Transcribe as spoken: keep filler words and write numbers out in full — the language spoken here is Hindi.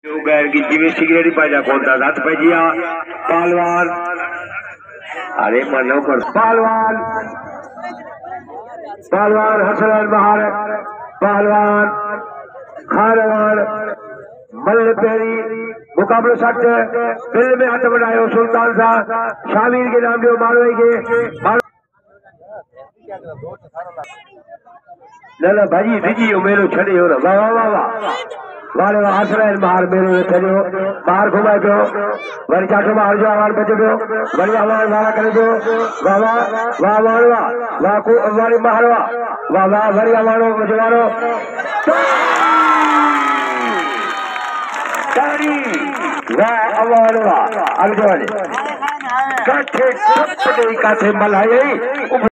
गैर की जीवे सिगरेट पाजा कौन था रात पजिया पहलवान अरे मनो कर पहलवान पहलवान हसनैन बहार पहलवान खानवान मल्ल पेरी मुकाबले सट दिल में हाथ बढ़ायो सुल्तान साहब शामिर के नाम जो मारवाई के ना ना भाजी विजी मेरो छड़े हो ना वाह वाह वाह वाले हसनैन बहार मेरो छड़ो बाहर घुमाए पियो वरी चाटो बाहर जो आवाज बचे पियो वरी आवाज वाला करे पियो वाह वाह वाह वाह वाह वाह को वाली मारवा वाह वाह वरी आवानो जवानो तारी वाह आवानो वाह अगले वाले काठे सब काठे मलाई